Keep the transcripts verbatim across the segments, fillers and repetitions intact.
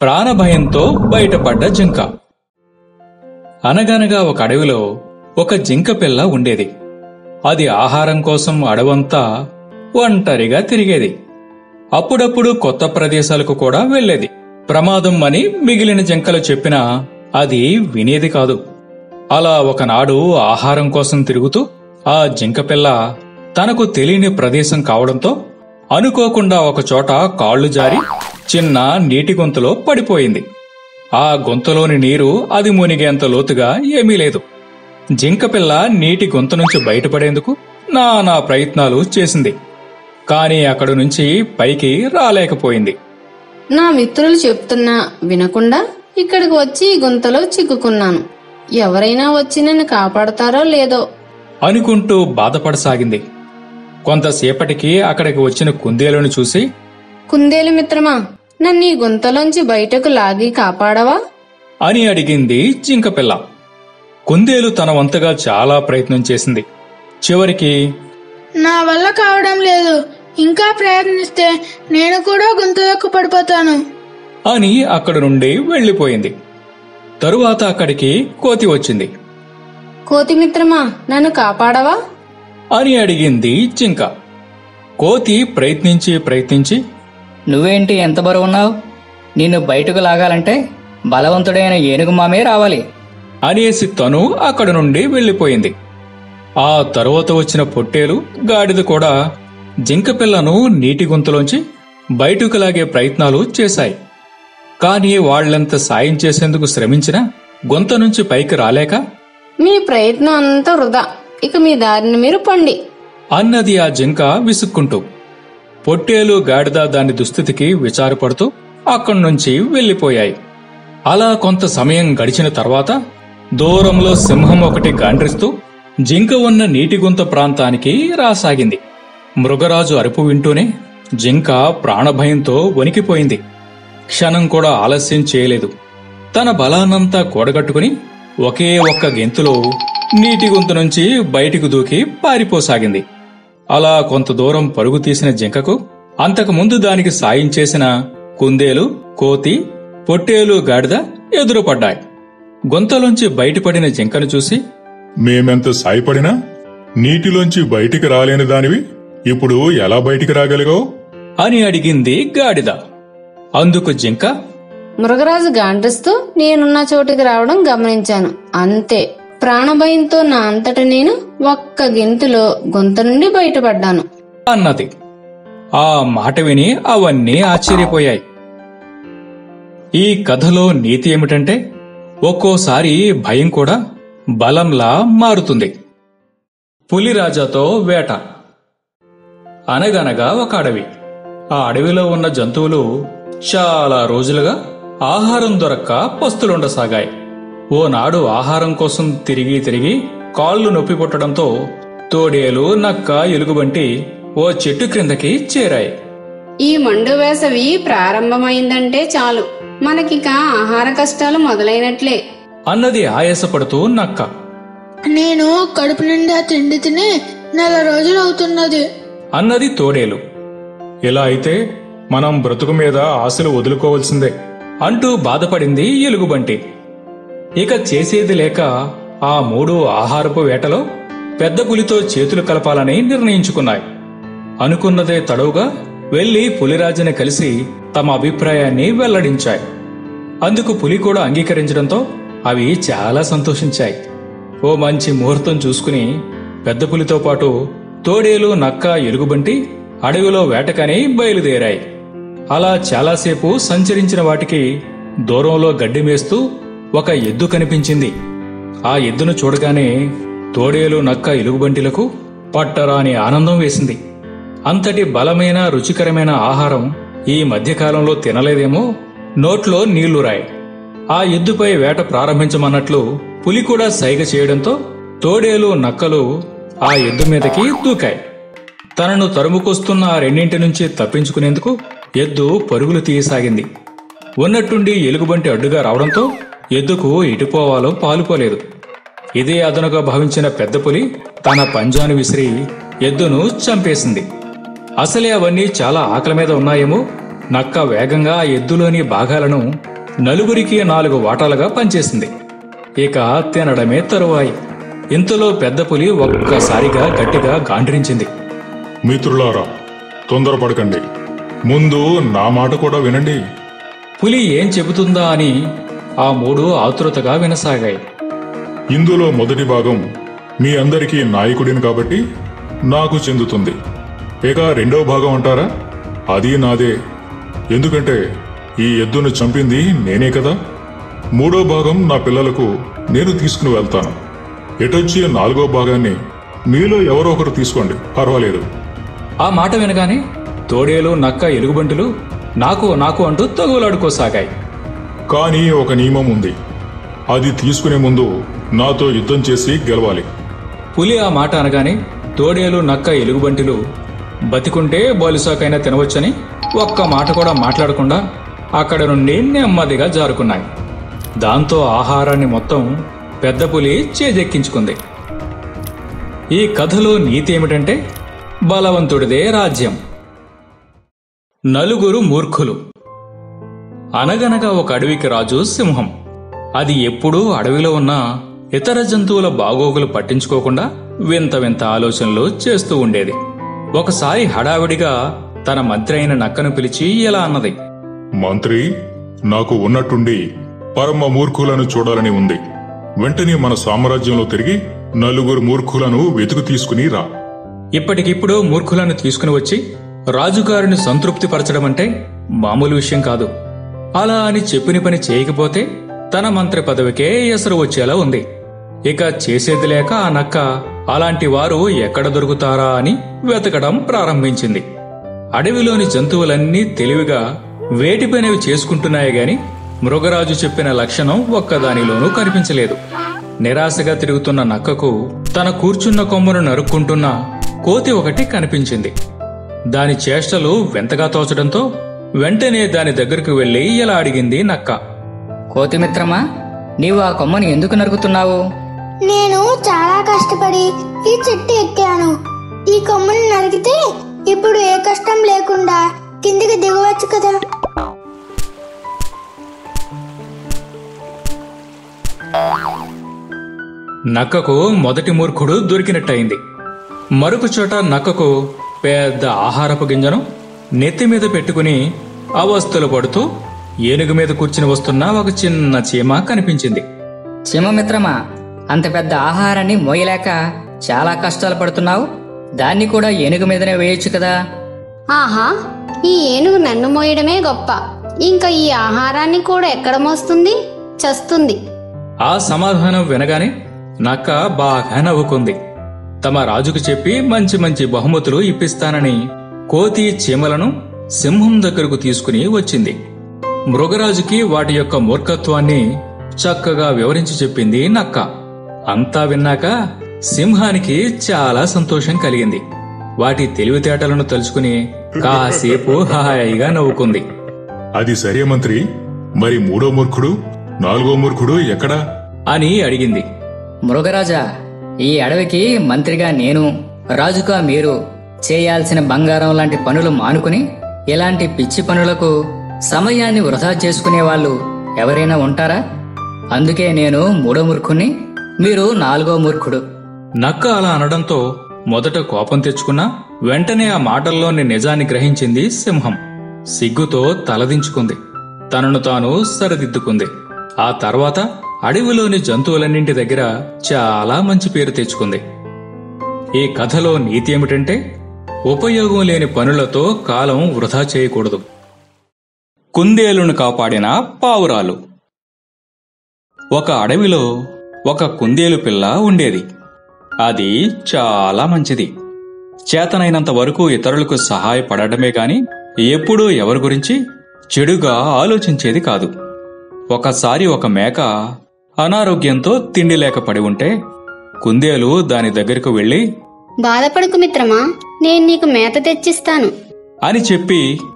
ప్రాణభయంతో బయటపడ్డ జింక. అనగనగా ఒక అడవిలో ఒక జింక పిల్ల ఉండేది. అది ఆహారం కోసం అడవంతా ఒంటరిగా తిరిగేది. అప్పుడప్పుడు కొత్త ప్రదేశాలకు కూడా వెళ్లేది. ప్రమాదం అని మిగిలిన జింకలు చెప్పినా అది వినేది కాదు. అలా ఒకనాడు ఆహారం కోసం తిరుగుతూ ఆ జింకపిల్ల తనకు తెలియని ప్రదేశం కావడంతో అనుకోకుండా ఒకచోట కాళ్లు జారి చిన్న నీటి గొంతులో పడిపోయింది. ఆ గొంతులోని నీరు అది మునిగేంత లోతుగా ఏమీ లేదు. జింకపిల్ల నీటి గొంతు నుంచి బయటపడేందుకు నానా ప్రయత్నాలు చేసింది. కాని అక్కడి నుంచి పైకి రాలేకపోయింది. నా మిత్రులు చెప్తున్నా వినకుండా ఇక్కడికి వచ్చి ఈ గుంతలో చిక్కుకున్నాను. ఎవరైనా వచ్చి నన్ను కాపాడతారో లేదో అనుకుంటూ బాధపడసాగింది. కొంతసేపటికి అక్కడికి వచ్చిన కుందేలును చూసి, కుందేలు మిత్రమా, నన్ను ఈ గుంతలోంచి బయటకు లాగి కాపాడవా అని అడిగింది జింకపిల్ల. కుందేలు తన వంతుగా చాలా ప్రయత్నం చేసింది. చివరికి, నా వల్ల కావడం లేదు, ఇంకా ప్రయత్నిస్తే నేను కూడా గుంతలోకి పడిపోతాను అని అక్కడి నుండి వెళ్లిపోయింది. తరువాత అక్కడికి కోతి వచ్చింది. కోతి మిత్రమా, నన్ను కాపాడవా అని అడిగింది జింక. కోతి ప్రయత్నించి ప్రయత్నించి, నువ్వేంటి ఎంత బరువున్నావు? నిన్ను బయటకు లాగాలంటే బలవంతుడైన ఏనుగు మామే రావాలి అనేసి తను అక్కడి నుండి వెళ్లిపోయింది. ఆ తరువాత వచ్చిన పొట్టేలు, గాడిద కూడా జింకపిల్లను నీటి గొంతులోంచి బయటకు లాగే ప్రయత్నాలు చేశాయి. కాని వాళ్లెంత సాయం చేసేందుకు శ్రమించినా గొంత నుంచి పైకి రాలేక, మీ ప్రయత్నం అంతా వృధా, ఇక మీ దారిని మీరు పండి అన్నది ఆ జింక విసుక్కుంటూ. పొట్టేలు, గాడిద దాని దుస్థితికి విచారపడుతూ అక్కడి నుంచి వెళ్లిపోయాయి. అలా కొంత సమయం గడిచిన తర్వాత దూరంలో సింహం ఒకటి గాండ్రిస్తూ జింక ఉన్న నీటి గుంత ప్రాంతానికి రాసాగింది. మృగరాజు అరుపు వింటూనే జింక ప్రాణభయంతో వణికిపోయింది. క్షణం కూడా ఆలస్యం చేయలేదు. తన బలాన్నంతా కూడగట్టుకుని ఒకే ఒక్క గెంతులో నీటి గుంత నుంచి బయటికి దూకి పారిపోసాగింది. అలా కొంత దూరం పరుగు తీసిన జింకకు అంతకుముందు దానికి సాయం చేసిన కుందేలు, కోతి, పొట్టేలు, గాడిద ఎదురుపడ్డాయి. గొంతలోంచి బయటపడిన జింకను చూసి, మేమెంత సాయపడినా నీటిలోంచి బయటికి రాలేని దానివి ఇప్పుడు ఎలా బయటికి రాగలిగావు అని అడిగింది గాడిద. అందుకు జింక, మృగరాజు గాండ్రిస్తూ నేనున్న చోటికి రావడం గమనించాను, అంతే. ప్రాణభయంతో నా అంతట నేను ఒక్క గెంతులో గొంత నుండి బయటపడ్డాను అన్నది. ఆ మాట విని అవన్నీ ఆశ్చర్యపోయాయి. ఈ కథలో నీతి ఏమిటంటే, ఒక్కోసారి భయం కూడా బలంలా మారుతుంది. పులిరాజాతో వేట. అనగనగా ఒక అడవి. ఆ అడవిలో ఉన్న జంతువులు చాలా రోజులుగా ఆహారం దొరక్క పస్తులుండసాగాయి. ఓనాడు ఆహారం కోసం తిరిగి తిరిగి కాళ్లు నొప్పి పుట్టడంతో తోడేలు, నక్క, ఎలుగుబంటి ఓ చెట్టు క్రిందకి చేరాయి. ఈ మండు వేసవి ప్రారంభమైందంటే చాలు, మనకిక ఆహార కష్టాలు మొదలైనట్లే అన్నది ఆయాసపడుతూ నక్క. నేను కడుపు నిండా తిండి తిని నెల రోజులు అవుతున్నది అన్నది తోడేలు. ఇలా అయితే మనం బ్రతుకు మీద ఆశలు వదులుకోవాల్సిందే అంటూ బాధపడింది ఎలుగుబంటి. ఇక చేసేది లేక ఆ మూడు ఆహారపు వేటలో పెద్ద పులితో చేతులు కలపాలని నిర్ణయించుకున్నాయి. అనుకున్నదే తడవుగా వెళ్లి పులిరాజుని కలిసి తమ అభిప్రాయాన్ని వెల్లడించాయి. అందుకు పులి కూడా అంగీకరించడంతో అవి చాలా సంతోషించాయి. ఓ మంచి ముహూర్తం చూసుకుని పెద్ద పులితో పాటు తోడేలు, నక్క, ఎలుగుబంటి అడవిలో వేటకని బయలుదేరాయి. అలా చాలాసేపు సంచరించిన వాటికి దూరంలో గడ్డి మేస్తూ ఒక ఎద్దు కనిపించింది. ఆ ఎద్దును చూడగానే తోడేలు, నక్క, ఎలుగుబంటిలకు పట్టరాని ఆనందం వేసింది. అంతటి బలమైన, రుచికరమైన ఆహారం ఈ మధ్యకాలంలో తినలేదేమో, నోట్లో నీళ్లురాయి. ఆ ఎద్దుపై వేట ప్రారంభించమన్నట్లు పులి కూడా సైగ చేయడంతో తోడేలు, నక్కలు ఆ ఎద్దు మీదకి దూకాయి. తనను తరుముకొస్తున్న ఆ రెండింటి నుంచి తప్పించుకునేందుకు ఎద్దు పరుగులు తీయసాగింది. ఉన్నట్టుండి ఎలుగుబంటి అడ్డుగా రావడంతో ఎద్దుకు ఎటుపోవాలో పాలుపోలేదు. ఇదే అదనుగా భావించిన పెద్ద పులి తన పంజాను విసిరి ఎద్దును చంపేసింది. అసలే అవన్నీ చాలా ఆకలి మీద ఉన్నాయేమో, నక్క వేగంగా ఆ ఎద్దులోని భాగాలను నలుగురికి నాలుగు వాటాలుగా పంచేసింది. ఇక తినడమే తరువాయి. ఇంతలో పెద్ద పులి ఒక్కసారిగా గట్టిగా గాండ్రించింది. మిత్రులారా, తొందరపడకండి, ముందు నా మాట కూడా వినండి. పులి ఏం చెబుతుందా అని ఆ మూడు ఆతృతగా వినసాగాయి. ఇందులో మొదటి భాగం మీ అందరికీ నాయకుడిని కాబట్టి నాకు చెందుతుంది. ఇక రెండవ భాగం అంటారా, అది నాదే, ఎందుకంటే ఈ ఎద్దును చంపింది నేనే కదా. మూడో భాగం నా పిల్లలకు నేను తీసుకుని వెళ్తాను. ఎటొచ్చి నాలుగో భాగాన్ని మీలో ఎవరో ఒకరు తీసుకోండి, పర్వాలేదు. ఆ మాట వినగానే తోడేలు, నక్క, ఎలుగుబంటులు నాకు నాకు అంటూ తగులాడుకోసాగాయి. కానీ ఒక నియమం ఉంది, అది తీసుకునే ముందు నాతో యుద్ధం చేసి గెలవాలి. పులి ఆ మాట అనగానే తోడేలు, నక్క, ఎలుగుబంటిలు బతికుంటే బాలుసాకైనా తినవచ్చని ఒక్క మాట కూడా మాట్లాడకుండా అక్కడ నుండి నెమ్మదిగా జారుకున్నాయి. దాంతో ఆహారాన్ని మొత్తం పెద్ద పులి చేజెక్కించుకుంది. ఈ కథలో నీతి ఏమిటంటే, బలవంతుడిదే రాజ్యం. నలుగురు మూర్ఖులు. అనగనగా ఒక అడవికి రాజు సింహం. అది ఎప్పుడూ అడవిలో ఉన్న ఇతర జంతువుల బాగోగులు పట్టించుకోకుండా వింత వింత ఆలోచనలు చేస్తూ ఉండేది. ఒకసారి హడావిడిగా తన మంత్రి అయిన నక్కను పిలిచి ఇలా అన్నది. మంత్రి, నాకు ఉన్నట్టుండి పరమ మూర్ఖులను చూడాలని ఉంది. వెంటనే మన సామ్రాజ్యంలో తిరిగి నలుగురు మూర్ఖులను వెతుకు తీసుకుని రా. ఇప్పటికిప్పుడు మూర్ఖులను తీసుకుని వచ్చి రాజుగారిని సంతృప్తిపరచడం అంటే మామూలు విషయం కాదు. అలా అని చెప్పిన పని చేయకపోతే తన మంత్రి పదవికే ఎసరు వచ్చేలా ఉంది. ఇక చేసేది లేక ఆ నక్క అలాంటి వారు ఎక్కడ దొరుకుతారా అని వెతకడం ప్రారంభించింది. అడవిలోని జంతువులన్నీ తెలివిగా వేటిపైనవి చేసుకుంటున్నాయి గాని మృగరాజు చెప్పిన లక్షణం ఒక్కదానిలోనూ కనిపించలేదు. నిరాశగా తిరుగుతున్న నక్కకు తన కూర్చున్న కొమ్మను నరుక్కుంటున్న కోతి ఒకటి కనిపించింది. దాని చేష్టలు వింతగా తోచడంతో వెంటనే దాని దగ్గరకు వెళ్లి ఇలా అడిగింది నక్క. కోతిమిత్రమా, నీవు ఆ కొమ్మని ఎందుకు నరుకుతున్నావు? నేను చాలా కష్టపడి ఈ చెట్టు ఎక్కాను. ఈ కొమ్మని నరికితే ఇప్పుడు ఏ కష్టం లేకుండా కిందికి దిగవచ్చు కదా. నక్కకు మొదటి మూర్ఖుడు దొరికినట్టయింది. మరొక చోట నక్కకు పెద్ద ఆహారపు గింజను నెత్తి మీద పెట్టుకుని అవస్థలు పడుతూ ఏనుగు మీద కూర్చుని వస్తున్న ఒక చిన్న చీమ కనిపించింది. చీమమిత్రమా, అంత పెద్ద ఆహారాన్ని మోయలేక చాలా కష్టాలు పడుతున్నావు. దాన్ని కూడా ఏనుగు మీదనే వేయొచ్చు కదా. ఆహా, ఈ ఏనుగు నన్ను మోయడమే గొప్ప. ఇంకా ఈ ఆహారాన్ని కూడా ఎక్కడ మోస్తుంది? చస్తుంది. ఆ సమాధానం వినగానే నక్క బాగా నవ్వుకుంది. తమ రాజుకు చెప్పి మంచి మంచి బహుమతులు ఇప్పిస్తానని కోతి, చీమలను సింహం దగ్గరకు తీసుకుని వచ్చింది. మృగరాజుకి వాటి యొక్క మూర్ఖత్వాన్ని చక్కగా వివరించి చెప్పింది నక్క. అంతా విన్నాక సింహానికి చాలా సంతోషం కలిగింది. వాటి తెలివితేటలను తలుచుకుని కాసేపు హాయిగా నవ్వుకుంది. అది సరే మంత్రి, మరి మూడో మూర్ఖుడు, నాలుగో మూర్ఖుడు ఎక్కడా అని అడిగింది. మృగరాజా, ఈ అడవికి మంత్రిగా నేను, రాజుగా మీరు చేయాల్సిన బంగారం లాంటి పనులు మానుకుని ఇలాంటి పిచ్చి పనులకు సమయాన్ని వృధా చేసుకునే వాళ్ళు ఎవరైనా ఉంటారా? అందుకే నేను మూడో మూర్ఖుణ్ణి, మీరు నాలుగో మూర్ఖుడు. నక్క అలా అనడంతో మొదట కోపం తెచ్చుకున్నా వెంటనే ఆ మాటల్లోని నిజాన్ని గ్రహించింది సింహం. సిగ్గుతో తలదించుకుంది. తనను తాను సరిదిద్దుకుంది. ఆ తర్వాత అడవిలోని జంతువులన్నింటి దగ్గర చాలా మంచి పేరు తెచ్చుకుంది. ఈ కథలో నీతి ఏమిటంటే, ఉపయోగం లేని పనులతో కాలం వృధా చేయకూడదు. కుందేలును కాపాడిన పావురాలు. ఒక అడవిలో ఒక కుందేలు పిల్ల ఉండేది. అది చాలా మంచిది. చేతనైనంత వరకు ఇతరులకు సహాయపడటమే గాని ఎప్పుడూ ఎవరి గురించి చెడుగా ఆలోచించేది కాదు. ఒకసారి ఒక మేక అనారోగ్యంతో తిండి లేక పడి ఉంటే కుందేలు దాని దగ్గరకు వెళ్లి, బాధపడకు మిత్రమా, నేను నీకు మేత తెచ్చిస్తాను అని చెప్పి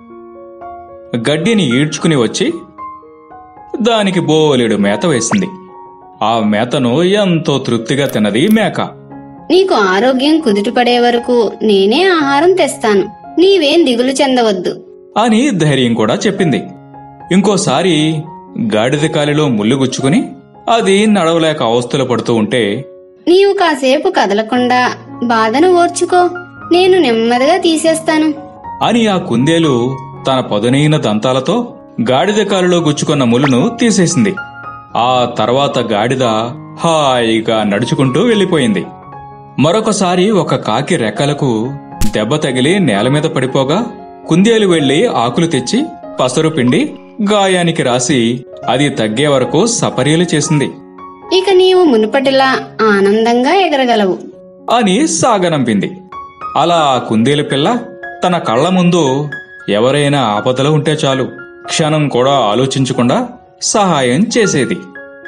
గడ్డిని ఈడ్చుకుని వచ్చి దానికి బోలెడు మేత వేసింది. ఆ మేతను ఎంతో తృప్తిగా తిన్నది మేక. నీకు ఆరోగ్యం కుదుటపడే వరకు నేనే ఆహారం తెస్తాను, నీవేం దిగులు చెందవద్దు అని ధైర్యం కూడా చెప్పింది. ఇంకోసారి గాడిద కాలిలో ముళ్ళు గుచ్చుకుని అది నడవలేక అవస్థలు పడుతూ ఉంటే, నీవు కాసేపు కదలకుండా బాధను ఓర్చుకో, నేను నెమ్మదిగా తీసేస్తాను అని ఆ కుందేలు తన పదునైన దంతాలతో గాడిద కాలులో గుచ్చుకున్న ముళ్ళును తీసేసింది. ఆ తర్వాత గాడిద హాయిగా నడుచుకుంటూ వెళ్లిపోయింది. మరొకసారి ఒక కాకి రెక్కలకు దెబ్బ తగిలి నేల మీద పడిపోగా కుందేలు వెళ్లి ఆకులు తెచ్చి పసరు పిండి గాయానికి రాసి అది తగ్గే వరకు సపర్యలు చేసింది. ఇక నీవు మునుపటిలా ఆనందంగా ఎగరగలవు అని సాగనంపింది. అలా ఆ కుందేలు పిల్ల తన కళ్ల ముందు ఎవరైనా ఆపదలో ఉంటే చాలు క్షణం కూడా ఆలోచించకుండా సహాయం చేసేది.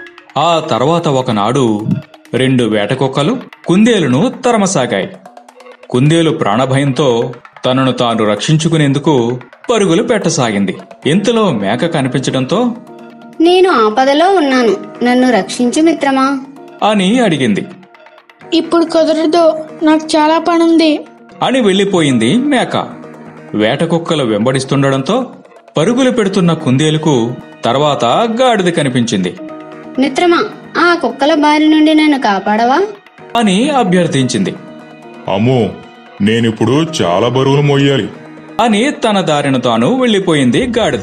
ఆ తర్వాత ఒకనాడు రెండు వేటకుక్కలు కుందేలును తరమసాగాయి. కుందేలు ప్రాణభయంతో తనను తాను రక్షించుకునేందుకు పరుగులు పెట్టసాగింది. ఇంతలో మేక కనిపించడంతో, నేను ఆపదలో ఉన్నాను, నన్ను రక్షించు మిత్రమా అని అడిగింది. ఇప్పుడు కుదరదు, నాకు చాలా పనుంది అని వెళ్లిపోయింది మేక. వేటకుక్కలు వెంబడిస్తుండడంతో పరుగులు పెడుతున్న కుందేలుకు తర్వాత గాడిద కనిపించింది. మిత్రమా, ఆ కుక్కల బారి నుండి నన్ను కాపాడవా అని అభ్యర్థించింది. అమ్మో, నేనిప్పుడు చాలా బరువులు మోయాలి అని తన దారిన తాను వెళ్లిపోయింది గాడిద.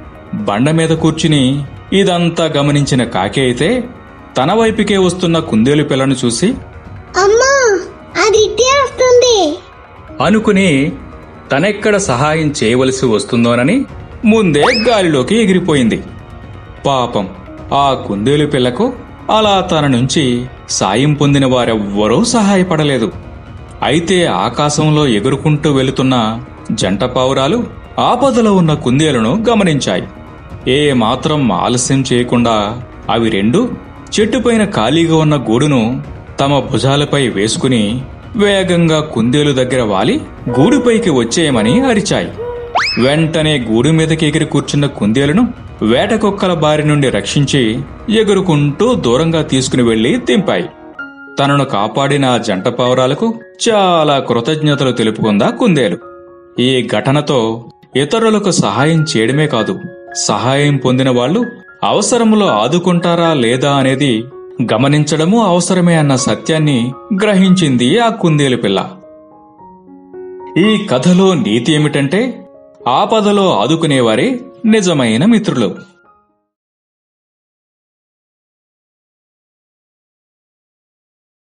బండ మీద కూర్చుని ఇదంతా గమనించిన కాకి అయితే తన వైపుకే వస్తున్న కుందేలు పిల్లను చూసి, అమ్మా, అది ఇట్టే వస్తుంది అనుకుని తనెక్కడ సహాయం చేయవలసి వస్తుందోనని ముందే గాలిలోకి ఎగిరిపోయింది. పాపం, ఆ కుందేలు పిల్లకు అలా తన నుంచి సాయం పొందిన వారెవ్వరూ సహాయపడలేదు. అయితే ఆకాశంలో ఎగురుకుంటూ వెళుతున్న జంట పావురాలు ఆపదలో ఉన్న కుందేలును గమనించాయి. ఏ మాత్రం ఆలస్యం చేయకుండా అవి రెండు చెట్టుపైన ఖాళీగా ఉన్న గూడును తమ భుజాలపై వేసుకుని వేగంగా కుందేలు దగ్గర వాలి గూడుపైకి వచ్చేయమని అరిచాయి. వెంటనే గూడు మీదకి ఎగిరి కూర్చున్న కుందేలును వేటకుక్కల బారి నుండి రక్షించి ఎగురుకుంటూ దూరంగా తీసుకుని వెళ్లి దింపాయి. తనను కాపాడిన ఆ జంట పావురాలకు చాలా కృతజ్ఞతలు తెలుపుకుందా కుందేలు. ఈ ఘటనతో ఇతరులకు సహాయం చేయడమే కాదు, సహాయం పొందిన వాళ్లు అవసరంలో ఆదుకుంటారా లేదా అనేది గమనించడమూ అవసరమే అన్న సత్యాన్ని గ్రహించింది ఆ కుందేలు పిల్ల. ఈ కథలో నీతి ఏమిటంటే, ఆపదలో ఆదుకునేవారే నిజమైన మిత్రులు.